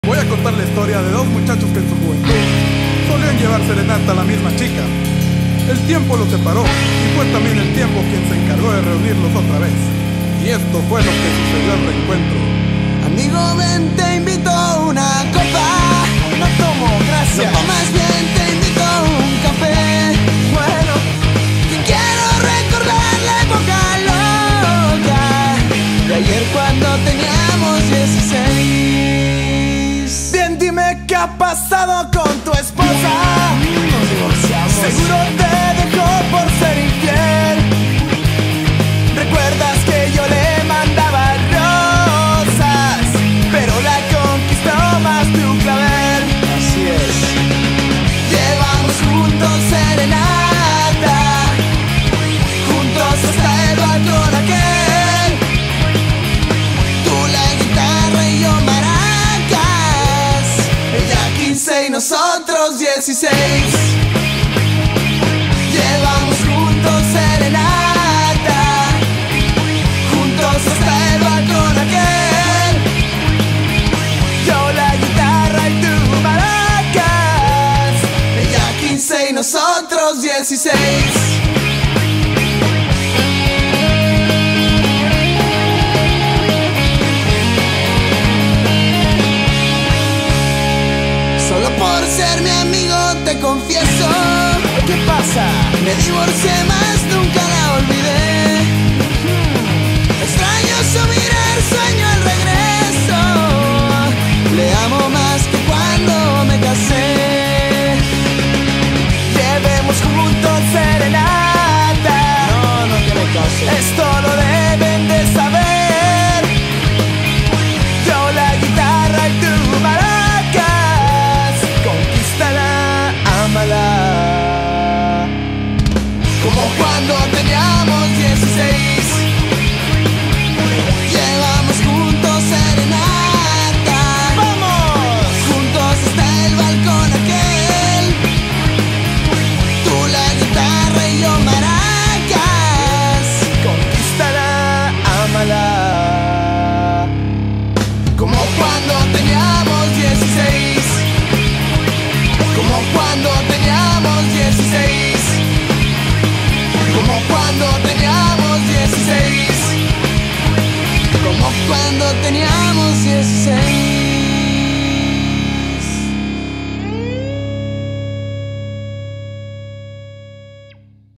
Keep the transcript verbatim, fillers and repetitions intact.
Voy a contar la historia de dos muchachos que en su juventud solían llevar serenata a la misma chica. El tiempo los separó y fue también el tiempo quien se encargó de reunirlos otra vez. Y esto fue lo que sucedió al reencuentro. Amigo, ven, te invito a una copa. No tomo, gracias. No, más bien te invito a un café. Bueno, que quiero recordar la época loca de ayer cuando teníamos dieciséis. bien, dime qué ha pasado con tu esposa. Nos divorciamos. Seguro te dejó por ser infiel. ¿Recuerdas que yo le mandaba rosas, pero la conquistó más tu clavel? Así es. Llevamos juntos serenata, juntos hasta el balcón aquel. Tú la guitarra y yo maracas, ella quince y nosotros dieciséis. Llevamos juntos serenata, juntos hasta el balcón aquel. Yo la guitarra y tú maracas, Ella quince y nosotros dieciséis. Solo por ser mi amigo te confieso, ¿qué pasa? me divorcié más, nunca la olvidé. Extraño su mirar, sueño al